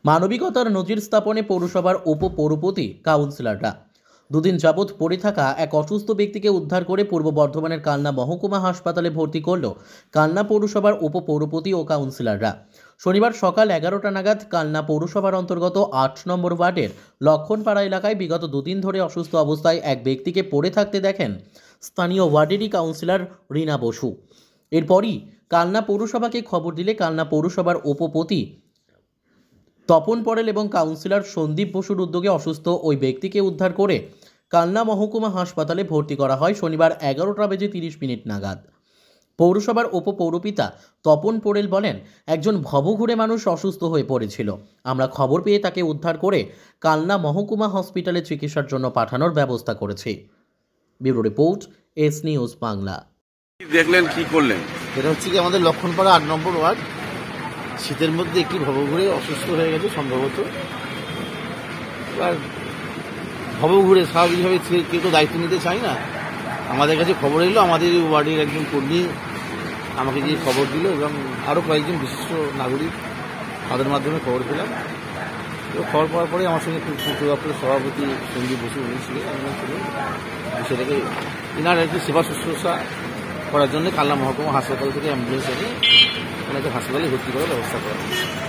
মানবিকতার নজির স্থাপনে পৌরসভার উপপৌরপতি কাউন্সিলররা দুদিন যাবৎ পড়ে থাকা এক অসুস্থ ব্যক্তিকে উদ্ধার করে পূর্ব বর্ধমানের কালনা মহকুমা হাসপাতালে ভর্তি করল কালনা পৌরসভার উপপৌরপতি ও কাউন্সিলররা। শনিবার সকাল 11টা নাগাদ কালনা পৌরসভার অন্তর্গত 8 নম্বর ওয়ার্ডের লক্ষণপাড়া এলাকায় বিগত দুদিন ধরে অসুস্থ অবস্থায় এক ব্যক্তিকে পড়ে থাকতে দেখেন স্থানীয় ওয়ার্ডেরই কাউন্সিলর রীনা বসু। এরপরই কালনা পৌরসভাকে খবর দিলে কালনা পৌরসভার উপপতি তপন পরেল এবং কাউন্সিলর সন্দীপ বসুর উদ্যোগে অসুস্থ ওই ব্যক্তিকে উদ্ধার করে কালনা মহকুমা হাসপাতালে ভর্তি করা হয় শনিবার 11:30 নাগাদ। পৌরসভার উপপৌরপিতা তপন পরেল বলেন, একজন ভবঘুরে মানুষ অসুস্থ হয়ে পড়েছিল। আমরা খবর পেয়ে তাকে উদ্ধার করে কালনা মহকুমা হসপিটালে চিকিৎসার জন্য পাঠানোর ব্যবস্থা করেছি। Bureau report, S news Bangla. দেখলেন, কি করলেন? এটা হচ্ছে কি আমাদের লক্ষণপাড়া 8 নম্বর ওয়ার্ড। শীতের মধ্যে একটি ভবঘুরে অসুস্থ হয়ে গেছে সম্ভবত। এবার ভবঘুরে স্বাভাবিকভাবে কেউ তো দায়িত্ব নিতে চায় না। আমাদের কাছে খবর এলো, আমাদের ওয়ার্ডের একজন কর্মী আমাকে গিয়ে খবর দিল এবং আরও কয়েকজন বিশিষ্ট নাগরিক তাদের মাধ্যমে খবর পেলাম। তো খবর পাওয়ার পরে আমার সঙ্গে পূর্ত দপ্তরের সভাপতি সঞ্জীব বসু উনি ছিলেন। বিষয়টাকে এনার একটি সেবা শুশ্রূষা করার জন্য কালনা মহকুমা হাসপাতাল থেকে অ্যাম্বুলেন্স এনে ওনাকে হাসপাতালে ভর্তি করার ব্যবস্থা করা।